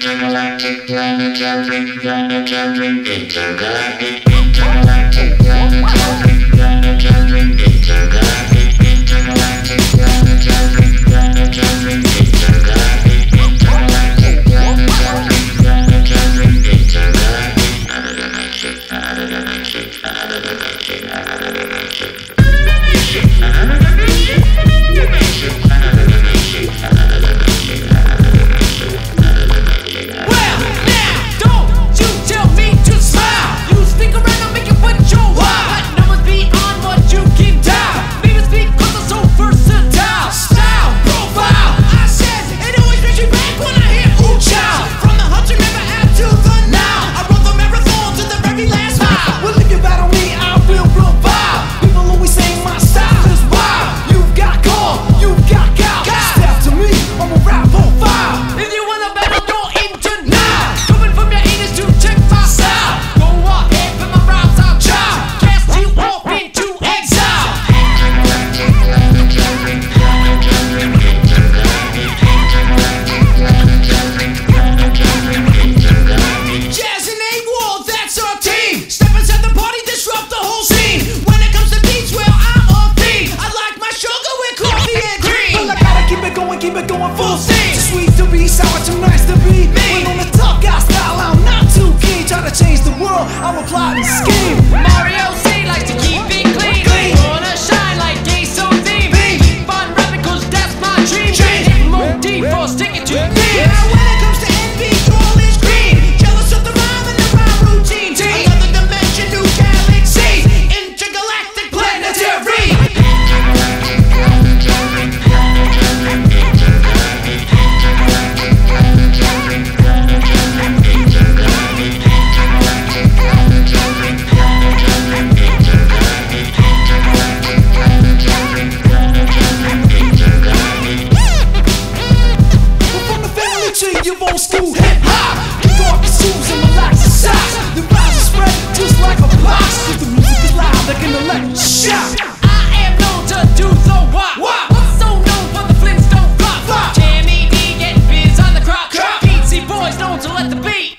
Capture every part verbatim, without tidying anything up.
Intergalactic, planet jumping, planet jumping, intergalactic, intergalactic, planet jumping, planet jumping, intergalactic, intergalactic, planet jumping, planet jumping, intergalactic, intergalactic, planet jumping, planet jumping, intergalactic, another dimension, another dimension, another dimension, another dimension, another dimension, dimension, another dimension, another dimension, another dimension, another dimension. Well, now, don't you tell me to smile. You stick around and make it what you want. But numbers beyond what you can dial. Maybe it's because I'm so versatile. Style, profile, I said it always brings me back when I hear ooh child. From the hunter never out to the now. I run the marathon to the very last mile. Well, if you battle me, I will revile. People always say my style is wild. You've got call, you've got gal. Step to me, I'm a rap profile. If you wanna battle, go into now. Coming from your anus to check my style. Go ahead, put my rhymes out, child. Cast you off into exile. Intergalactic, planet jumping, planet jumping, intergalactic, intergalactic, planet jumping, planet jumping, intergalactic. Jazz and A-Wall, that's our team. Step inside the party, disrupt the whole scene. When it comes to beats, well, I'm on theme. I like my sugar with coffee and cream. Well, I gotta keep it going, keep it going full steam. Too sweet to be sour, too nice to be me. When on the tough guy style, I'm not too keen. Try to change the world, I'm a plot and scheme. Mario C likes to keep it clean. Clean. Wanna shine like gay so theme. Keep on rapping cause that's my dream. Hit more deep for sticking to me. Now when it comes to envy, all is green. Jealous of the rhyme and the rhyme routine. Another dimension, new galaxy. Intergalactic planetary. Intergalactic, planet jumping, planet jumping, intergalactic, intergalactic, planet jumping, planet jumping, intergalactic, intergalactic, planet jumping, planet jumping, intergalactic, intergalactic, planet jumping, planet jumping, intergalactic. We're from the family tree, you old school hip hop. Kick off your shoes and relax your socks. The vibes are spread just like a box. If the music is loud, like an electric shock. I am known to do the wop. What's so known for the Flintstone flop? Jammy D getting biz on the crop. Beastie boys known to let the beat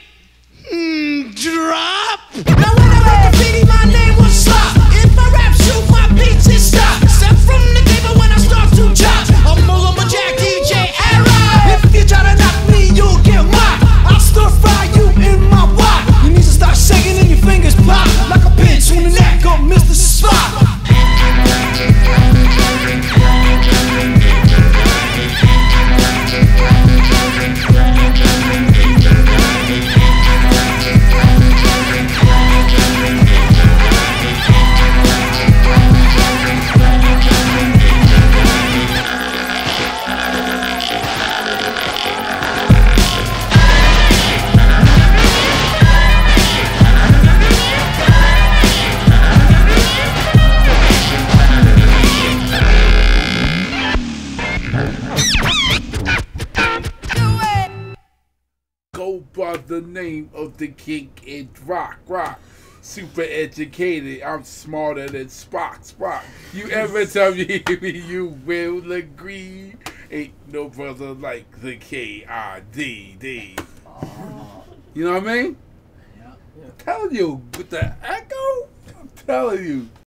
drop. Now when I wrote graffiti, my name was Slop. If my rap shoot, my beats is stop. Step from the table when I start to chop. I'm all on my Jack D J era. If you try to knock me, you'll get mocked. I'll stir fry you in my wok. Your knees will start shaking and your fingers pop like a pinch on the neck of Mister Spock. Intergalactic, planet jumping, planet jumping, intergalactic, intergalactic, planet jumping, planet jumping, intergalactic, intergalactic, planet jumping, planet jumping, intergalactic, intergalactic, planet jumping, planet jumping, intergalactic. Another dimension, another dimension, another dimension, another dimension, another dimension, another dimension, another dimension, another dimension. Go by the name of the king in rock, rock. Super educated, I'm smarter than Spock, Spock. You ever tell me you will agree? Ain't no brother like the K I D D. You know what I mean? Yeah. I'm telling you, with the echo, I'm telling you.